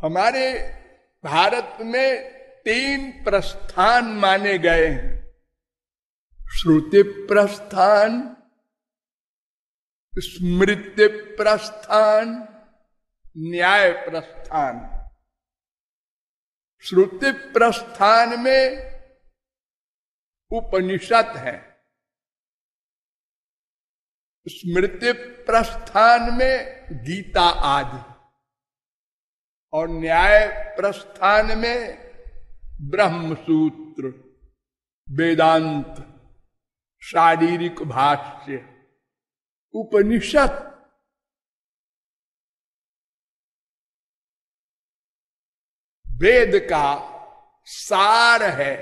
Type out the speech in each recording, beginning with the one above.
हमारे भारत में 3 प्रस्थान माने गए हैं, श्रुति प्रस्थान, स्मृति प्रस्थान, न्याय प्रस्थान। श्रुति प्रस्थान में उपनिषद है, स्मृति प्रस्थान में गीता आदि, और न्याय प्रस्थान में ब्रह्मसूत्र, वेदांत, शारीरिक भाष्य, उपनिषद। वेद का सार है,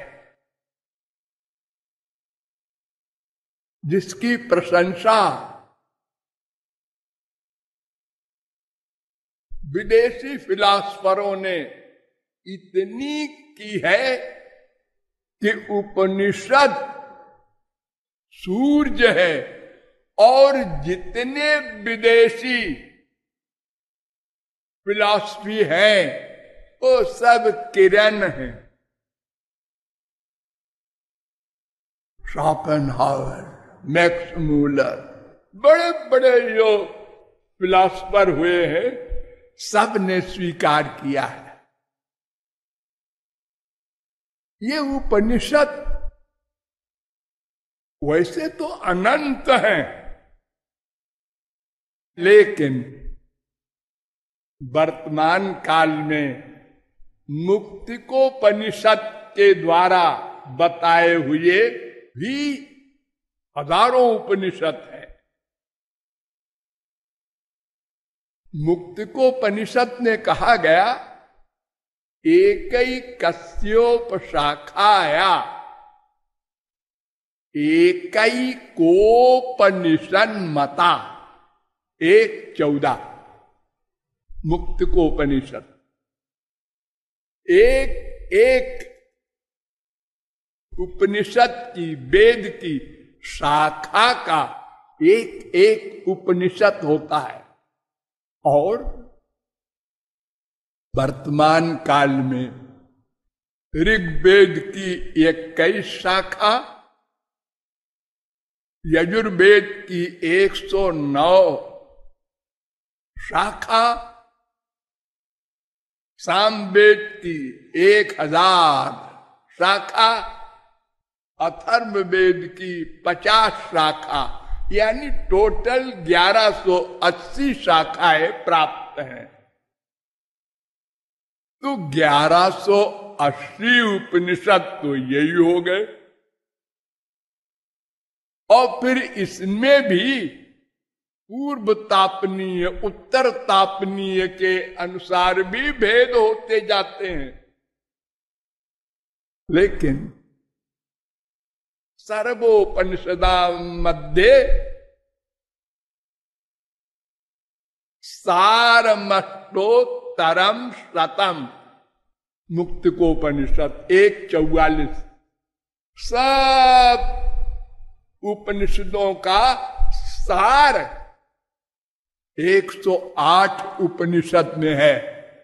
जिसकी प्रशंसा विदेशी फिलासफरों ने इतनी की है कि उपनिषद सूर्य है और जितने विदेशी फिलॉसफी हैं वो सब किरण है। शोपेनहावर, मैक्स मूलर, बड़े बड़े जो फिलॉसफर हुए हैं, सब ने स्वीकार किया है। ये उपनिषद वैसे तो अनंत है, लेकिन वर्तमान काल में मुक्तिकोपनिषद के द्वारा बताए हुए भी हजारों उपनिषद है। मुक्तिकोपनिषद ने कहा गया, एकैकस्योपशाखाया एकैकोपनिषन्मता, 1:14 मुक्तिकोपनिषद। एक उपनिषद की, वेद की शाखा का एक एक उपनिषद होता है। और वर्तमान काल में ऋग्वेद की 21 शाखा, यजुर्वेद की 109 शाखा, सामवेद की 1000 शाखा, अथर्ववेद की 50 शाखा, यानी टोटल 1180 शाखाएं प्राप्त हैं। तो 1180 उपनिषद तो यही हो गए। और फिर इसमें भी पूर्व तापनीय, उत्तर तापनीय के अनुसार भी भेद होते जाते हैं, लेकिन सर्वोपनिषदा मध्ये सारमष्टोत्तरम शतम, मुक्तिकोपनिषद 1:44। सब उपनिषदों का सार 108 उपनिषद में है।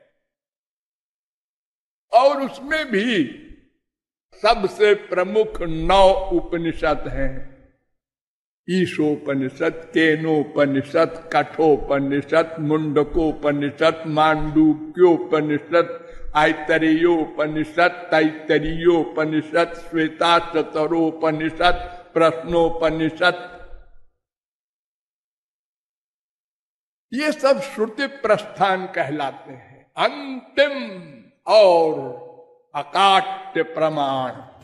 और उसमें भी सबसे प्रमुख 9 उपनिषद हैं। ईशोपनिषद, केनोपनिषद, कठोपनिषद, मुंडकोपनिषद, मांडूक्योपनिषद, आयतरेयोपनिषद, तैतरीयोपनिषद, श्वेताशतरोपनिषद, प्रश्नोपनिषद। ये सब श्रुति प्रस्थान कहलाते हैं, अंतिम और अकाट्य प्रमाण।